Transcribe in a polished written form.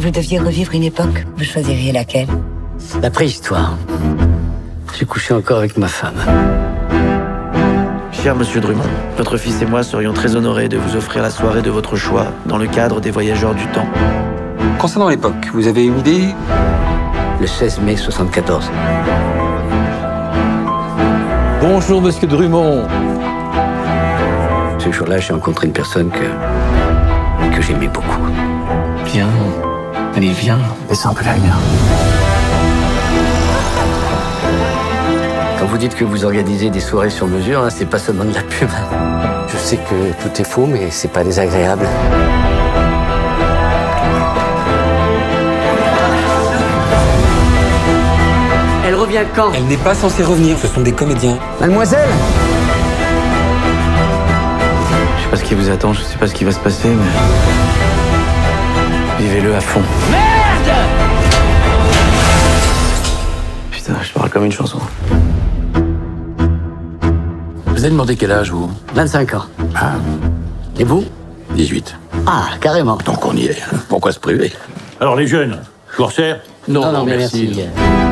vous deviez revivre une époque, vous choisiriez laquelle? La préhistoire. J'ai couché encore avec ma femme. Cher Monsieur Drummond, votre fils et moi serions très honorés de vous offrir la soirée de votre choix dans le cadre des Voyageurs du Temps. Concernant l'époque, vous avez une idée? Le 16 mai 74. Bonjour, Monsieur Drummond. Ce jour-là, j'ai rencontré une personne que j'aimais beaucoup. Viens. Allez, viens. Baisse un peu la lumière. Quand vous dites que vous organisez des soirées sur mesure, hein, c'est pas seulement de la pub. Je sais que tout est faux, mais c'est pas désagréable. Elle revient quand? Elle n'est pas censée revenir, ce sont des comédiens. Mademoiselle! Je sais pas ce qui vous attend, je sais pas ce qui va se passer, mais... vivez-le à fond. Merde! Putain, je parle comme une chanson. Vous avez demandé quel âge, vous? 25 ans. Ah, Et vous? 18. Ah, carrément. Donc on y est. Pourquoi se priver? Alors les jeunes, je vous resserre? Non, merci.